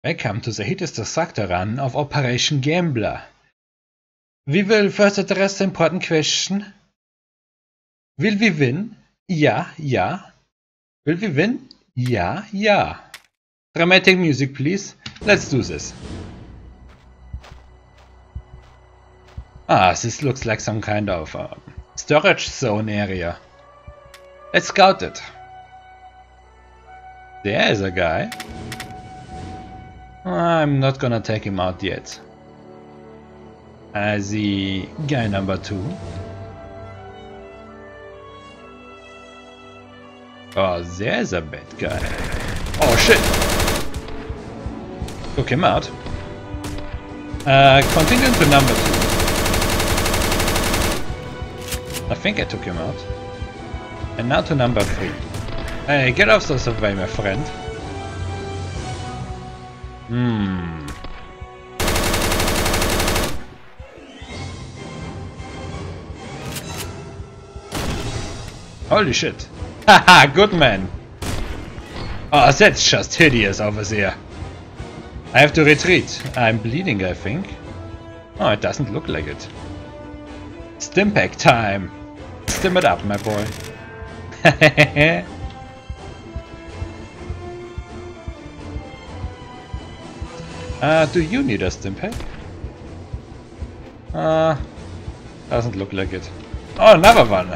Welcome to the Hideous Destructor run of Operation Gambler. We will first address the important question. Will we win? Ja, ja. Will we win? Ja, ja. Dramatic music, please. Let's do this. This looks like some kind of storage zone area. Let's scout it. There is a guy. I'm not gonna take him out yet. The guy number 2. Oh, there's a bad guy. Oh shit! Took him out. Continue to number 2. I think I took him out. And now to number 3. Hey, get off the way, my friend. Holy shit. Haha, good man. Oh, that's just hideous over there. I have to retreat. I'm bleeding, I think. Oh, it doesn't look like it. Stimpack time. Stim it up, my boy. Do you need a Stimpack? Doesn't look like it. Oh, another one.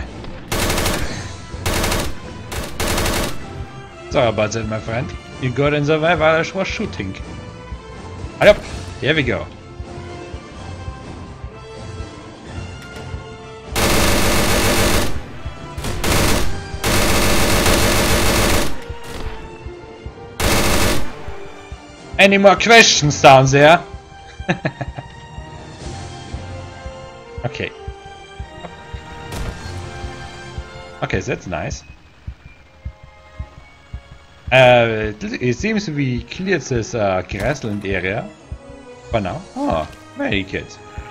Sorry about that, my friend. You got in the way while I was shooting. Yep, here we go. Any more questions down there? Okay. Okay, that's nice. It seems we cleared this grassland area for now. Oh, very good.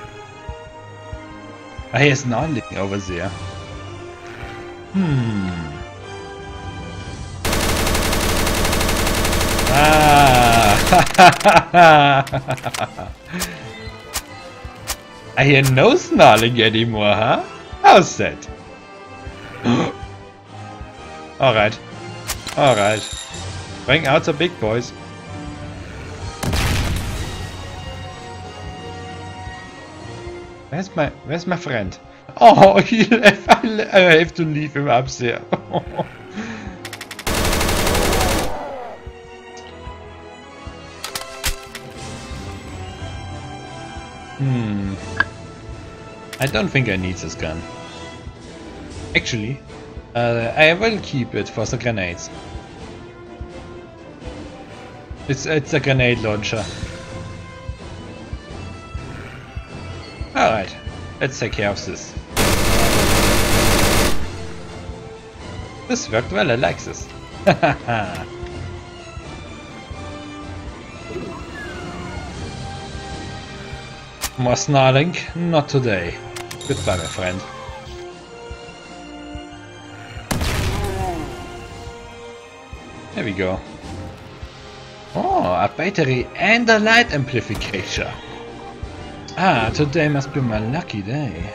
Here's nothing over there. I hear no snarling anymore, huh? How's that? Alright. Alright. Bring out the big boys. Where's my friend? Oh, he left. I have to leave him up there. I don't think I need this gun. Actually, I will keep it for the grenades. It's a grenade launcher. Alright, let's take care of this. This worked well, I like this. More snarling? Not today. Goodbye, my friend. There we go. Oh, a battery and a light amplification. Today must be my lucky day.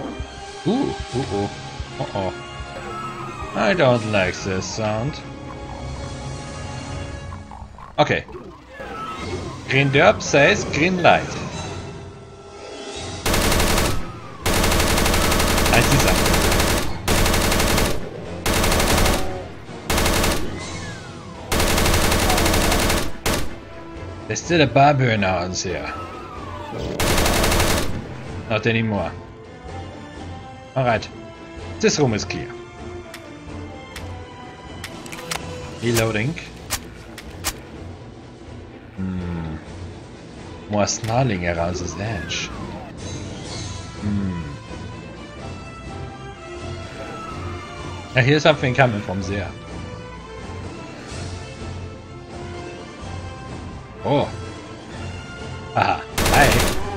Uh-oh. I don't like this sound. Okay. Green derp says green light. I see something. There's still a bar burner on here. Not anymore. Alright. This room is clear. Reloading. More snarling around this edge. I hear something coming from there. Oh. Aha. Hi.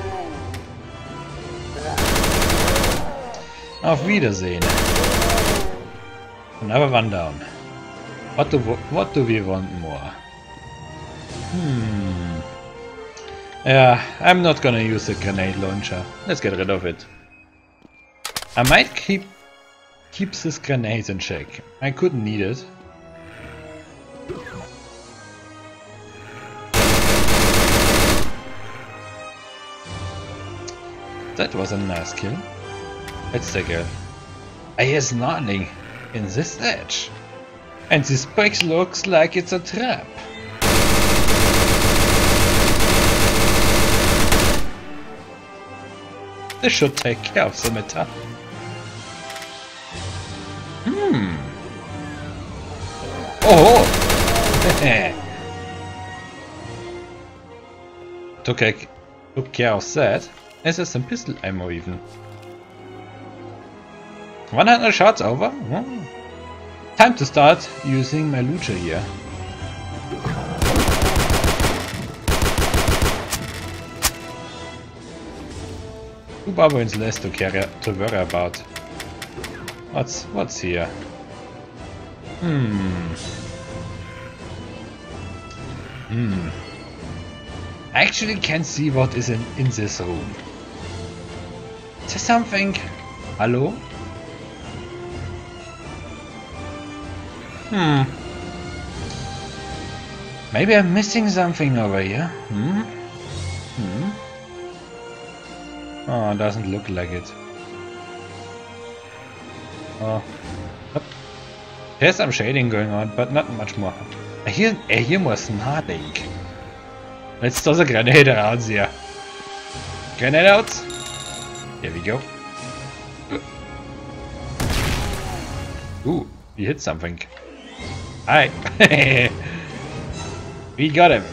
Auf Wiedersehen. Another one down. What do we want more? Yeah, I'm not gonna use the grenade launcher. Let's get rid of it. I might keep this grenade in check. I could need it. That was a nice kill. Let's take a... I hear snarling in this edge. And this box looks like it's a trap. This should take care of the matter. Oh! Took care of that. There's some pistol ammo even. 100 shots over? Hmm. Time to start using my lucha here. Two baboons less to worry about. What's here? I actually can't see what is in this room. Is there something? Hello? Maybe I'm missing something over here. Oh, doesn't look like it. Oh. Yep. There's some shading going on, but not much more. I hear more snarling. Let's toss a grenade around here. Grenade out! Here we go. Ooh, we hit something. Hi! We got him!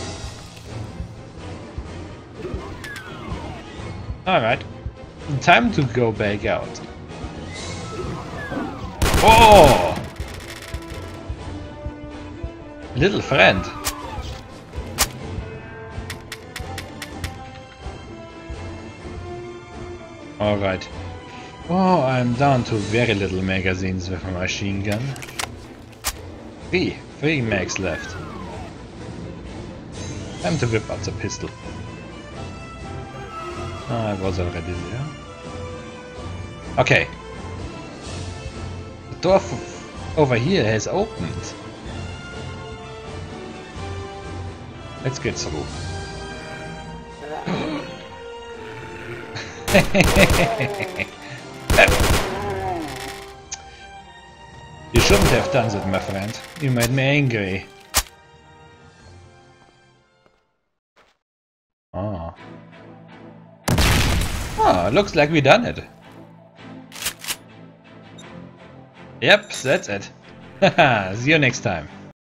Alright. Time to go back out. Oh! Little friend. Alright. Oh, I'm down to very little magazines with a machine gun. Three mags left. Time to whip out the pistol. I was already there. Okay. The door over here has opened. Let's get through. You shouldn't have done that, my friend. You made me angry. Oh. Oh, looks like we done it. Yep, that's it. Haha, see you next time.